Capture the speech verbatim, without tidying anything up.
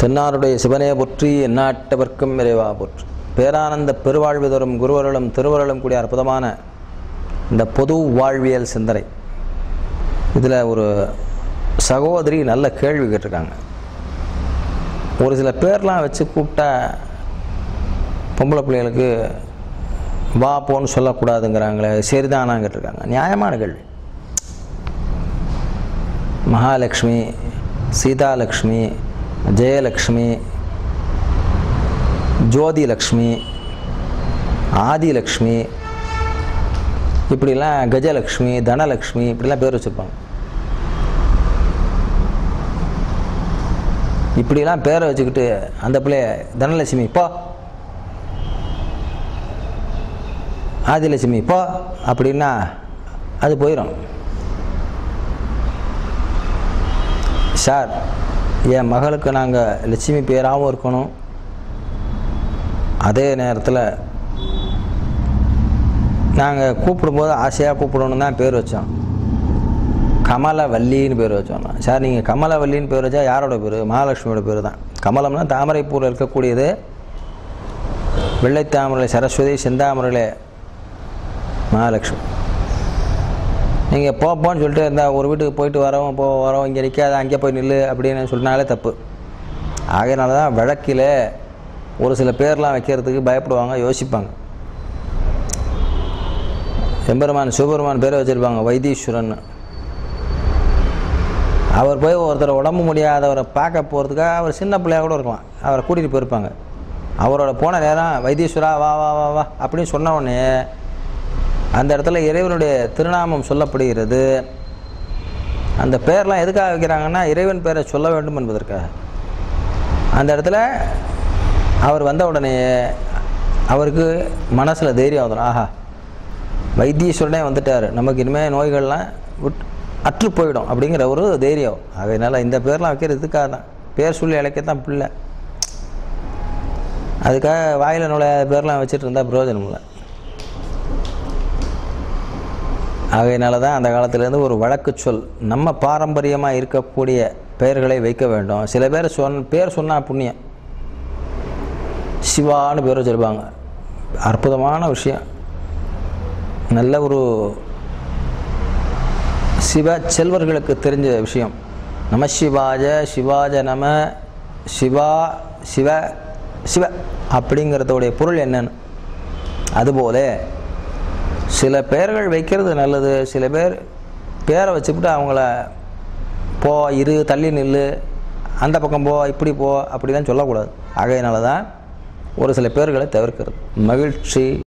தென்னாருடைய சிவனே போற்றி, எந்நாட்டவர்க்கும் இறைவா போற்றி. பேரானந்த பெருவாழ்வு தரும் குருவருளும் திருவருளும் கூடிய அற்புதமான இந்த பொது வாழ்வியல் சிந்தனை. இதில் ஒரு சகோதரி நல்ல கேள்வி கேட்டிருக்காங்க. ஒரு சில பேர்லாம் வச்சு கூப்பிட்டா பொம்பளை பிள்ளைகளுக்கு வா போன்னு சொல்லக்கூடாதுங்கிறாங்களே, சரிதானா கேட்டிருக்காங்க. நியாயமான கேள்வி. மகாலட்சுமி, சீதாலட்சுமி, ஜெயலக்ஷ்மி, ஜோதிலக்ஷ்மி, ஆதிலக்ஷ்மி, இப்படிலாம் கஜலக்ஷ்மி, தனலக்ஷ்மி இப்படிலாம் பேர் வச்சுருப்பாங்க. இப்படிலாம் பேரை வச்சுக்கிட்டு அந்த பிள்ளைய தனலட்சுமி போ, ஆதிலட்சுமி போ அப்படின்னா அது போயிடும். சார், என் மகளுக்கு நாங்கள் லட்சுமி பேராகவும் இருக்கணும், அதே நேரத்தில் நாங்கள் கூப்பிடும்போது ஆசையாக கூப்பிடணும் தான் பேர் வச்சோம். கமலவல்லின்னு பேர் வச்சோம். சார், நீங்கள் கமலவல்லின்னு பேர் வச்சா யாரோட பேர்? மகாலட்சுமியோட பேர் தான். கமலம்னா தாமரைப்பூரில் இருக்கக்கூடியது. வெள்ளைத்தாமரை சரஸ்வதி, செந்தாமரையில் மகாலட்சுமி. நீங்கள் போப்போன்னு சொல்லிட்டு இருந்தால் ஒரு வீட்டுக்கு போயிட்டு வரவும் போ வரோம், இங்கே நிற்காத, அங்கே போய் நில்லு அப்படின்னு சொன்னாலே தப்பு. ஆகையினால தான் வழக்கில் ஒரு சில பேர்லாம் வைக்கிறதுக்கு பயப்படுவாங்க, யோசிப்பாங்க. எம்பெருமான் சிவபெருமான் பேரை வச்சுருப்பாங்க வைத்தீஸ்வரன். அவர் போய் ஒருத்தர் உடம்பு முடியாதவரை பார்க்க போகிறதுக்காக அவர் சின்ன பிள்ளையாக கூட இருக்கலாம், அவரை கூட்டிகிட்டு போயிருப்பாங்க. அவரோட போன நேரம் வைத்தீஸ்வரா வா வா வா வா அப்படின்னு சொன்ன உடனே அந்த இடத்துல இறைவனுடைய திருநாமம் சொல்லப்படுகிறது. அந்த பேர்லாம் எதுக்காக வைக்கிறாங்கன்னா இறைவன் பேரை சொல்ல வேண்டும் என்பதற்காக. அந்த இடத்துல அவர் வந்த உடனே அவருக்கு மனசில் தைரியம் வந்துடும். ஆஹா, வைத்தீஸ்வரனே வந்துட்டார், நமக்கு இனிமேல் நோய்கள்லாம் விட் அற்று போயிடும் அப்படிங்கிற ஒரு தைரியம். அதனால் இந்த பேர்லாம் வைக்கிறதுக்காக தான். பேர் சொல்லி இழைக்கத்தான் பிள்ளை. அதுக்காக வாயில் நுழையாத பேர்லாம் வச்சுட்டு இருந்தால் பிரயோஜனம் இல்லை. ஆகையினால தான் அந்த காலத்துலேருந்து ஒரு வழக்கு சொல், நம்ம பாரம்பரியமாக இருக்கக்கூடிய பெயர்களை வைக்க வேண்டும். சில பேர் சொன் பேர் சொன்னால் புண்ணியம். சிவான்னு பேர் வச்சுருப்பாங்க. அற்புதமான விஷயம். நல்ல ஒரு சிவ செல்வர்களுக்கு தெரிஞ்ச விஷயம். நம சிவாஜ, சிவாஜ நம, சிவா சிவ சிவ அப்படிங்கிறதோடைய பொருள் என்னன்னு. அதுபோல சில பெயர்கள் வைக்கிறது நல்லது. சில பேர் பேரை வச்சுக்கிட்டு அவங்கள போ, இரு, தள்ளி நில்லு, அந்த பக்கம் போ, இப்படி போ அப்படிலாம் சொல்லக்கூடாது. ஆகையினால தான் ஒரு சில பேர்களை தவிர்க்கிறது. மகிழ்ச்சி.